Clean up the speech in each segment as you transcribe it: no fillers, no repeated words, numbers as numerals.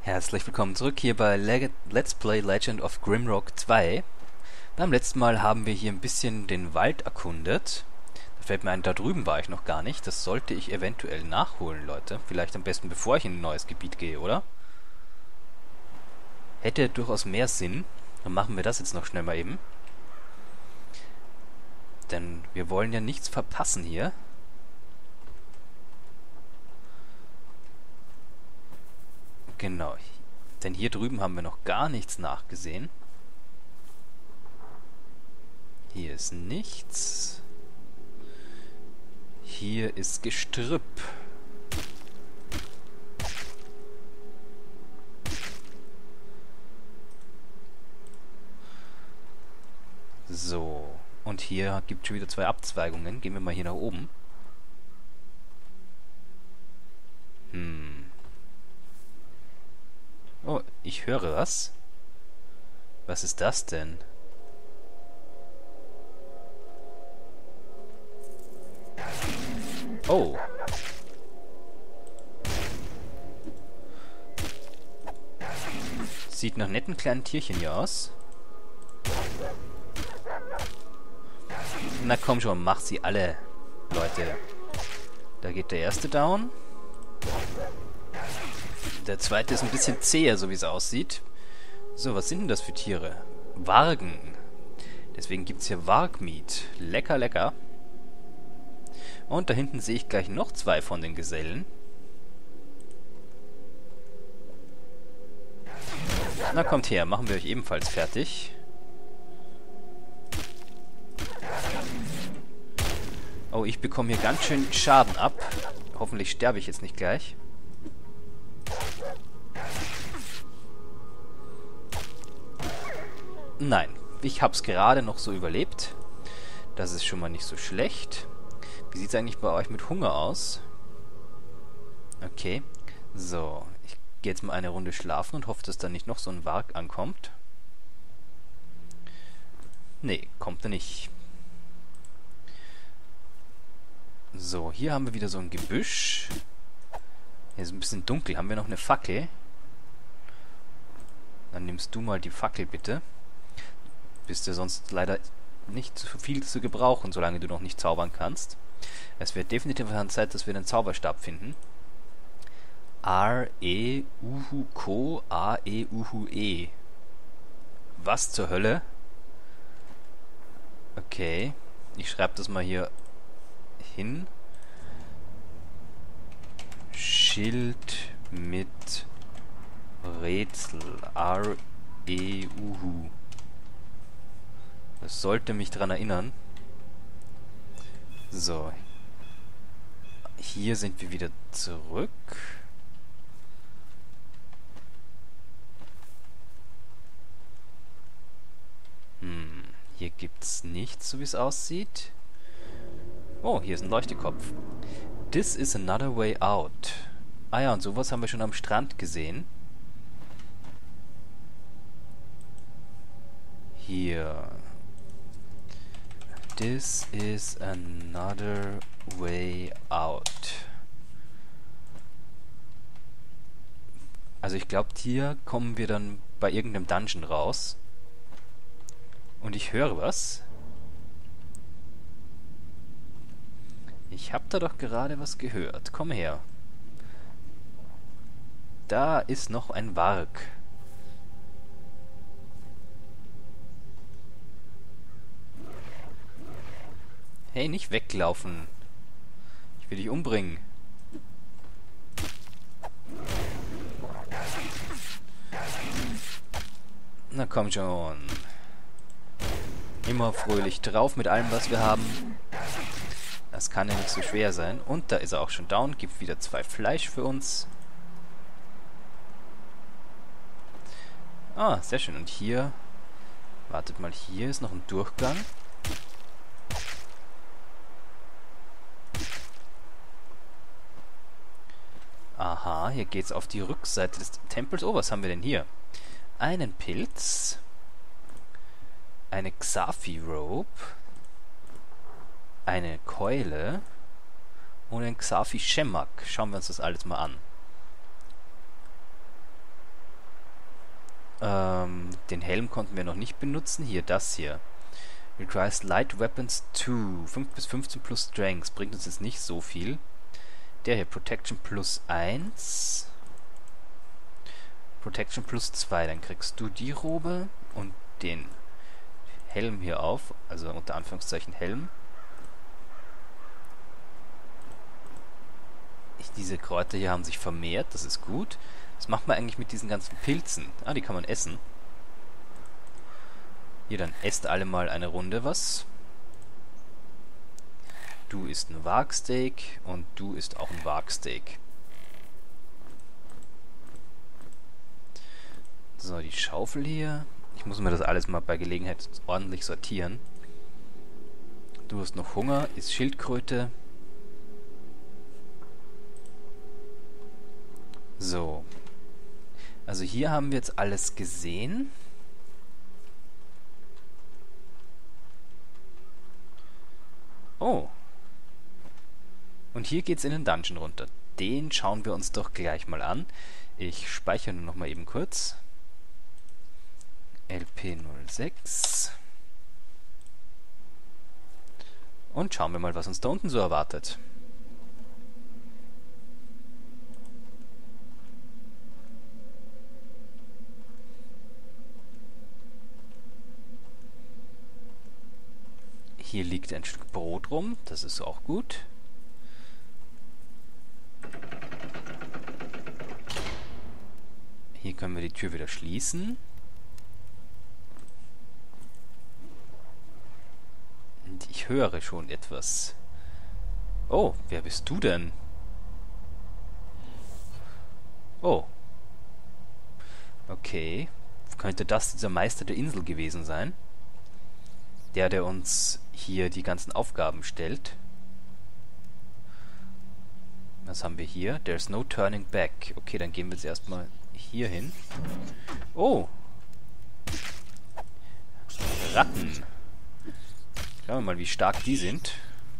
Herzlich willkommen zurück hier bei Let's Play Legend of Grimrock 2. Beim letzten Mal haben wir hier ein bisschen den Wald erkundet. Da fällt mir ein, da drüben war ich noch gar nicht. Das sollte ich eventuell nachholen, Leute. Vielleicht am besten, bevor ich in ein neues Gebiet gehe, oder? Hätte durchaus mehr Sinn. Dann machen wir das jetzt noch schnell mal eben. Denn wir wollen ja nichts verpassen hier. Genau. Denn hier drüben haben wir noch gar nichts nachgesehen. Hier ist nichts. Hier ist Gestrüpp. So. Und hier gibt es schon wieder zwei Abzweigungen. Gehen wir mal hier nach oben. Oh, ich höre was. Was ist das denn? Oh. Sieht nach netten kleinen Tierchen hier aus. Na komm schon, mach sie alle, Leute. Da geht der erste down. Der zweite ist ein bisschen zäher, so wie es aussieht. So, was sind denn das für Tiere? Wargen. Deswegen gibt es hier Wargmeat. Lecker, lecker. Und da hinten sehe ich gleich noch zwei von den Gesellen. Na, kommt her, machen wir euch ebenfalls fertig. Oh, ich bekomme hier ganz schön Schaden ab. Hoffentlich sterbe ich jetzt nicht gleich. Nein, ich hab's gerade noch so überlebt. Das ist schon mal nicht so schlecht. Wie sieht's eigentlich bei euch mit Hunger aus? Okay, so. Ich gehe jetzt mal eine Runde schlafen und hoffe, dass da nicht noch so ein Warg ankommt. Nee, kommt er nicht. So, hier haben wir wieder so ein Gebüsch. Hier ist ein bisschen dunkel. Haben wir noch eine Fackel? Dann nimmst du mal die Fackel, bitte. Bist du sonst leider nicht so viel zu gebrauchen, solange du noch nicht zaubern kannst. Es wird definitiv an Zeit, dass wir den Zauberstab finden. R-E-U-H-Ko A-E-U-H-E. Was zur Hölle? Okay. Ich schreibe das mal hier hin. Schild mit Rätsel. R-E-U-H. Das sollte mich daran erinnern. So. Hier sind wir wieder zurück. Hier gibt's nichts, so wie es aussieht. Oh, hier ist ein Leuchtekopf. This is another way out. Ah ja, und sowas haben wir schon am Strand gesehen. Hier. This is another way out. Also ich glaube, hier kommen wir dann bei irgendeinem Dungeon raus. Und ich höre was. Ich habe da doch gerade was gehört. Komm her. Da ist noch ein Warg. Hey, nicht weglaufen. Ich will dich umbringen. Na komm schon. Immer fröhlich drauf mit allem, was wir haben. Das kann ja nicht so schwer sein. Und da ist er auch schon down. Gibt wieder zwei Fleisch für uns. Ah, sehr schön. Und hier... Wartet mal, hier ist noch ein Durchgang. Aha, hier geht's auf die Rückseite des Tempels. Oh, was haben wir denn hier? Einen Pilz. Eine Xafi-Rope. Eine Keule. und ein Xafi Shemak. Schauen wir uns das alles mal an. Den Helm konnten wir noch nicht benutzen. Hier, das hier. Requires Light Weapons 2. 5 bis 15 plus Strength. Bringt uns jetzt nicht so viel. Der hier, Protection plus 1. Protection plus 2. Dann kriegst du die Robe und den Helm hier auf. Also unter Anführungszeichen Helm. Diese Kräuter hier haben sich vermehrt. Das ist gut. Was macht man eigentlich mit diesen ganzen Pilzen? Ah, die kann man essen. Hier, dann esst alle mal eine Runde was. Du isst ein Wagsteak und du isst auch ein Wagsteak. So, die Schaufel hier. Ich muss mir das alles mal bei Gelegenheit ordentlich sortieren. Du hast noch Hunger, isst Schildkröte. So. Also hier haben wir jetzt alles gesehen. Oh. Und hier geht's in den Dungeon runter. Den schauen wir uns doch gleich mal an. Ich speichere nur noch mal eben kurz. LP06. Und schauen wir mal, was uns da unten so erwartet. Hier liegt ein Stück Brot rum, das ist auch gut. Hier können wir die Tür wieder schließen. Und ich höre schon etwas. Oh, wer bist du denn? Oh. Okay. Könnte das dieser Meister der Insel gewesen sein? Der uns hier die ganzen Aufgaben stellt. Was haben wir hier? There's no turning back. Okay, dann gehen wir jetzt erstmal hier hin. Oh! Ratten. Schauen wir mal, wie stark die sind.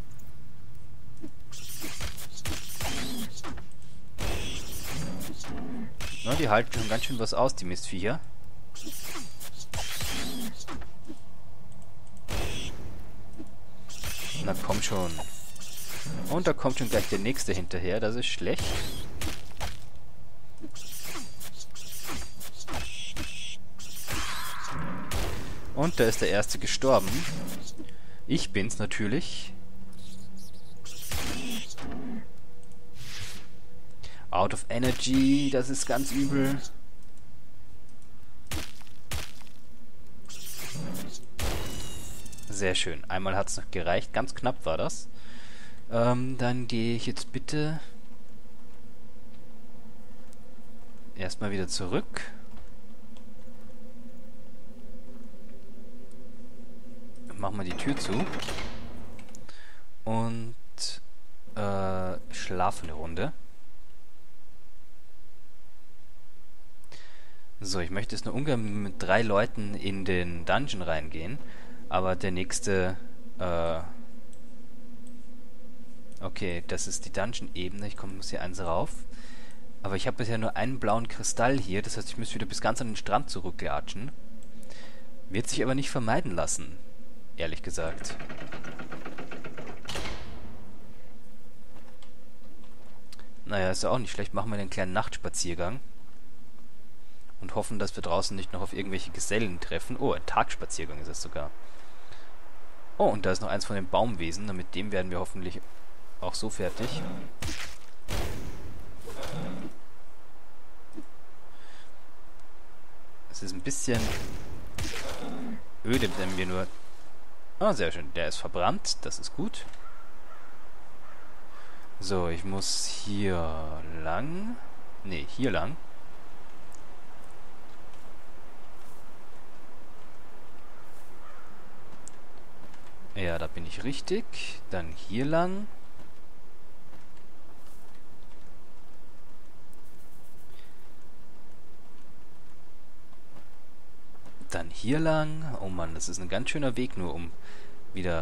Na, die halten schon ganz schön was aus, die Mistviecher. Na komm schon. Und da kommt schon gleich der nächste hinterher, das ist schlecht. Und da ist der erste gestorben. Ich bin's natürlich. Out of Energy, das ist ganz übel. Sehr schön. Einmal hat es noch gereicht. Ganz knapp war das. Dann gehe ich jetzt bitte erstmal wieder zurück. Machen wir die Tür zu. Und schlafen eine Runde. So, ich möchte jetzt nur ungern mit 3 Leuten in den Dungeon reingehen. Aber der nächste, okay, das ist die Dungeon-Ebene. Ich muss hier eins rauf. Aber ich habe bisher nur einen blauen Kristall hier. Das heißt, ich müsste wieder bis ganz an den Strand zurücklatschen. Wird sich aber nicht vermeiden lassen. Ehrlich gesagt. Naja, ist ja auch nicht schlecht. Machen wir einen kleinen Nachtspaziergang. Und hoffen, dass wir draußen nicht noch auf irgendwelche Gesellen treffen. Oh, ein Tagspaziergang ist es sogar. Oh, und da ist noch eins von den Baumwesen. Mit dem werden wir hoffentlich auch so fertig. Es ist ein bisschen öde, wenn wir nur... Ah, sehr schön. Der ist verbrannt. Das ist gut. So, ich muss hier lang. Ne, hier lang. Ja, da bin ich richtig. Dann hier lang. Dann hier lang. Oh Mann, das ist ein ganz schöner Weg nur, um wieder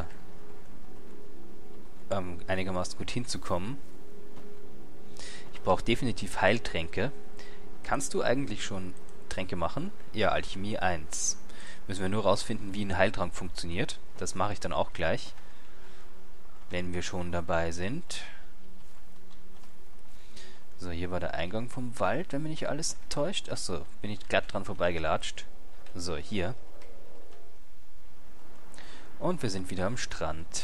einigermaßen gut hinzukommen. Ich brauche definitiv Heiltränke. Kannst du eigentlich schon Tränke machen? Ja, Alchemie 1. Müssen wir nur rausfinden, wie ein Heiltrank funktioniert. Das mache ich dann auch gleich, wenn wir schon dabei sind. So, hier war der Eingang vom Wald, wenn mich nicht alles täuscht. Achso, bin ich glatt dran vorbeigelatscht. So, hier. Und wir sind wieder am Strand.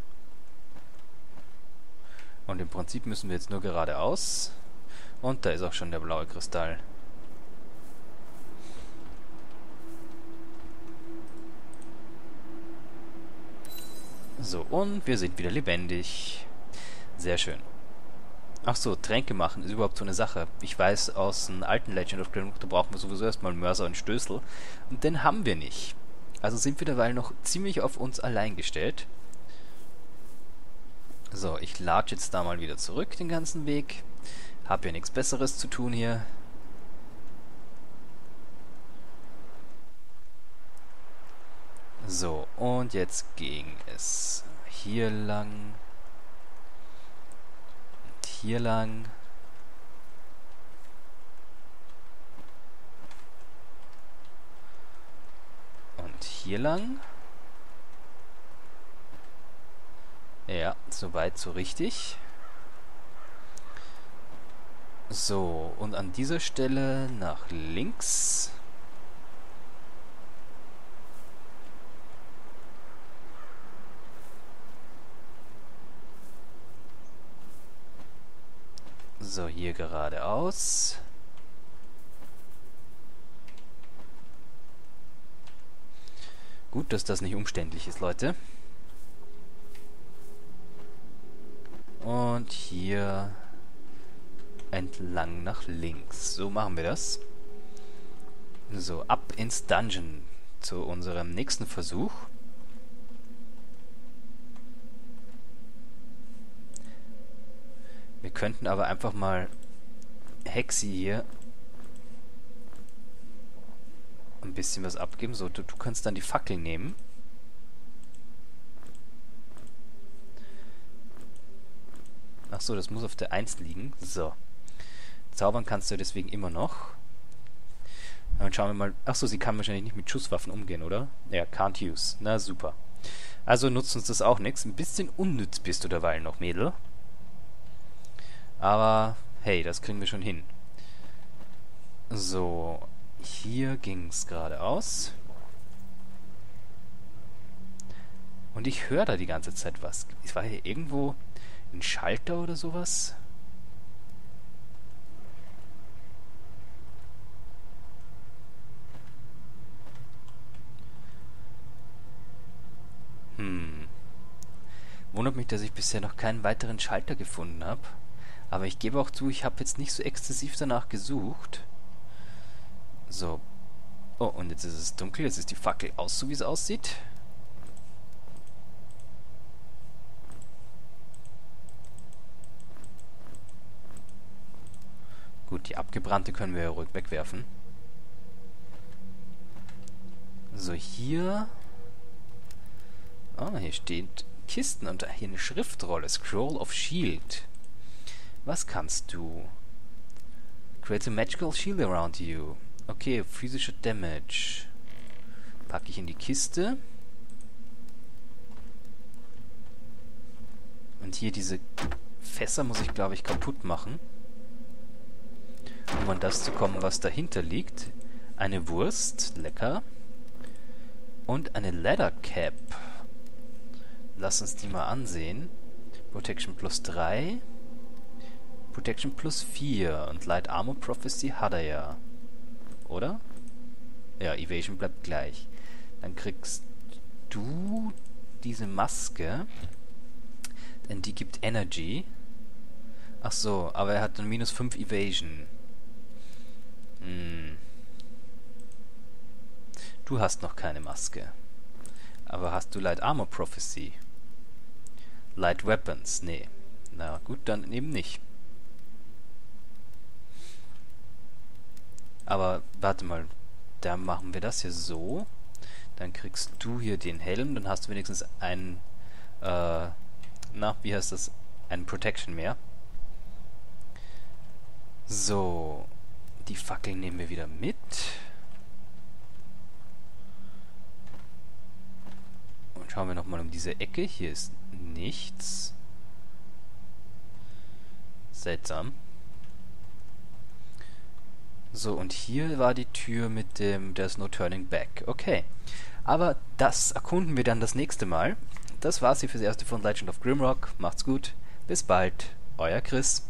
Und im Prinzip müssen wir jetzt nur geradeaus. Und da ist auch schon der blaue Kristall. So, und wir sind wieder lebendig. Sehr schön. Ach so, Tränke machen ist überhaupt so eine Sache. Ich weiß aus dem alten Legend of Grimrock, da brauchen wir sowieso erstmal einen Mörser und Stößel. Und den haben wir nicht. Also sind wir derweil noch ziemlich auf uns allein gestellt. So, ich latsche jetzt da mal wieder zurück den ganzen Weg. Hab ja nichts Besseres zu tun hier. So, und jetzt ging es hier lang. Und hier lang. Und hier lang. Ja, soweit so richtig. So, und an dieser Stelle nach links. So, hier geradeaus. Gut, dass das nicht umständlich ist, Leute. Und hier entlang nach links. So machen wir das. So, ab ins Dungeon zu unserem nächsten Versuch. Wir könnten aber einfach mal Hexi hier ein bisschen was abgeben. So, du kannst dann die Fackel nehmen. Ach so, das muss auf der 1 liegen. So. Zaubern kannst du deswegen immer noch. Dann schauen wir mal. Ach so, sie kann wahrscheinlich nicht mit Schusswaffen umgehen, oder? Ja, can't use. Na super. Also nutzt uns das auch nichts. Ein bisschen unnütz bist du derweil noch, Mädel. Aber hey, das kriegen wir schon hin. So, hier ging's geradeaus. Und ich höre da die ganze Zeit was. Es war hier irgendwo ein Schalter oder sowas. Wundert mich, dass ich bisher noch keinen weiteren Schalter gefunden habe. Aber ich gebe auch zu, ich habe jetzt nicht so exzessiv danach gesucht. So. Oh, und jetzt ist es dunkel. Jetzt ist die Fackel aus, so wie es aussieht. Gut, die abgebrannte können wir ja ruhig wegwerfen. So, hier. Ah, hier steht Kisten und hier eine Schriftrolle. Scroll of Shield. Was kannst du? Create a magical shield around you. Okay, physischer Damage. Packe ich in die Kiste. Und hier diese Fässer muss ich, glaube ich, kaputt machen. Um an das zu kommen, was dahinter liegt. Eine Wurst, lecker. Und eine Leather Cap. Lass uns die mal ansehen. Protection plus 3. Protection plus 4. Und Light Armor Prophecy hat er ja. Oder? Ja, Evasion bleibt gleich. Dann kriegst du diese Maske. Denn die gibt Energy. Ach so, aber er hat dann minus 5 Evasion. Du hast noch keine Maske. Aber hast du Light Armor Prophecy? Light Weapons? Nee. Na gut, dann eben nicht. Aber warte mal, da machen wir das hier so. Dann kriegst du hier den Helm, dann hast du wenigstens einen, wie heißt das? Einen Protection mehr. So, die Fackeln nehmen wir wieder mit. Und schauen wir nochmal um diese Ecke. Hier ist nichts. Seltsam. So, und hier war die Tür mit dem There's no turning back. Okay. Aber das erkunden wir dann das nächste Mal. Das war's hier fürs erste von Legend of Grimrock. Macht's gut. Bis bald. Euer Chris.